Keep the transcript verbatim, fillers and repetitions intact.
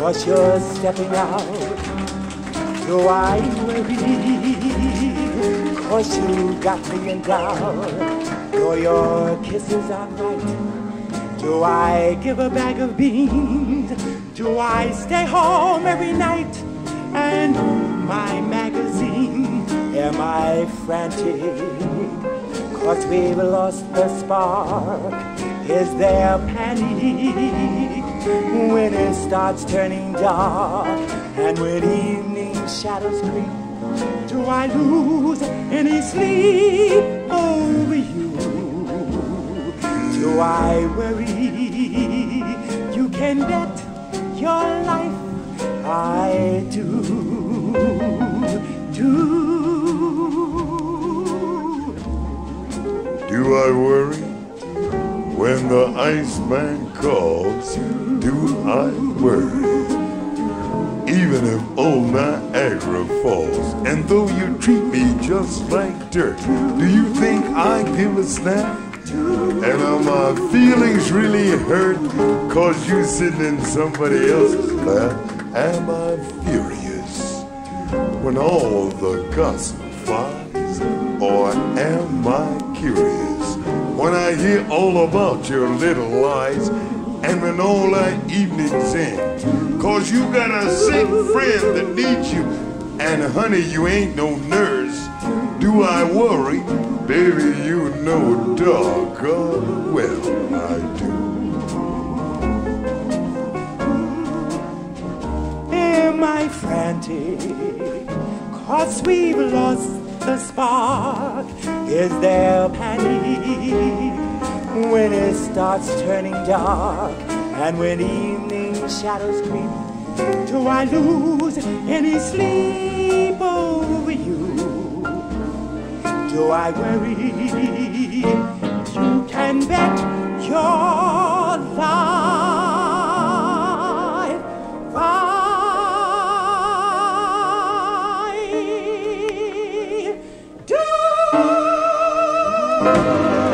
'cause you're stepping out. Do I worry? 'Cause you got me in doubt. Though your kisses are right. Do I give a bag of beans? Do I stay home every night and my magazine? Am I frantic? 'Cause we've lost the spark. Is there panic when it starts turning dark? And when evening shadows creep, do I lose any sleep over you? Do I worry? You can bet your life I do, do. Do I worry? When the Iceman calls, do I worry? Even if old Niagara falls, and though you treat me just like dirt, do you think I give a snap? And are my feelings really hurt 'cause you sitting in somebody else's lap? Am I furious when all the gossip flies? Or am I curious when I hear all about your little lies? And when all that evening's in, 'cause you got a sick friend that needs you, and honey, you ain't no nurse. Do I worry? Baby, you know doggone well I do. Am I frantic? 'Cause we've lost the spark. Is there panic when it starts turning dark? And when evening shadows creep, do I lose any sleep over you? Do I worry? You can bet your life I do.